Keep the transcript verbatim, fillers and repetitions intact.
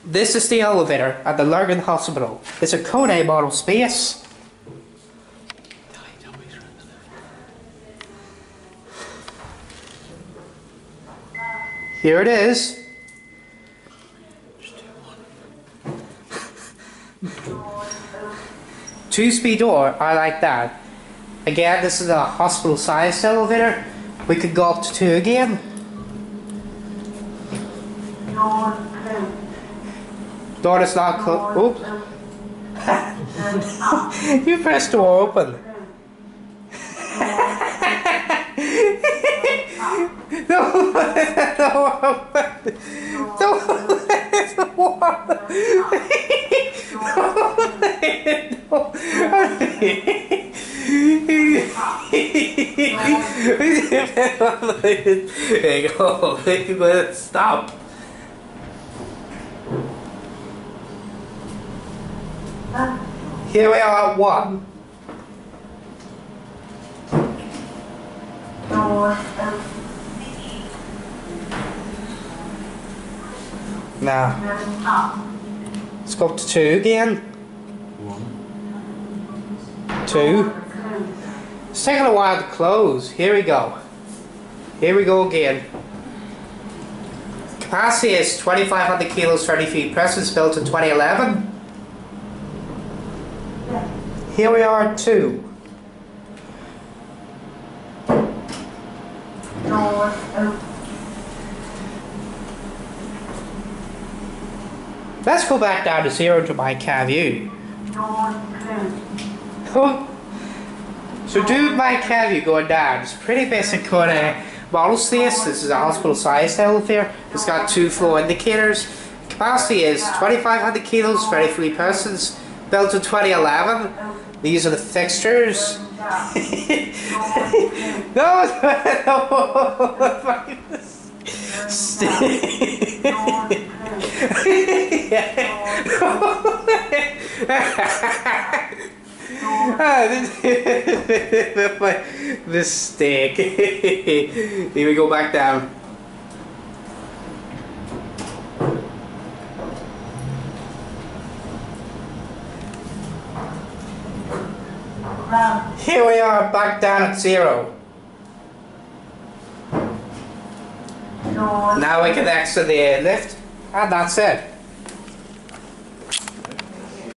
This is the elevator at the Lurgan Hospital. It's a Code A model space. Here it is. Two-speed door, I like that. Again, this is a hospital-sized elevator. We could go up to two again. Door is not closed. Oops. You pressed the door open. Don't let the door open. Don't let the door open. Don't let the door open. There you go. Let it stop. Here we are at one. Now, let's go up to two again. Two. It's taking a while to close. Here we go. Here we go again. Capacity is twenty-five hundred kilos, thirty feet. Presence built in twenty eleven. Here we are at two. Let's go back down to zero to my cab view. So do my cab view going down. It's pretty basic kind of model space. This is a hospital sized elevator. It's got two flow indicators. Capacity is twenty-five hundred kilos, thirty-three persons. Built in twenty eleven. These are the fixtures. No, Mistake. Here we go back down. Here we are back down at zero. Now we can exit the lift, and that's it.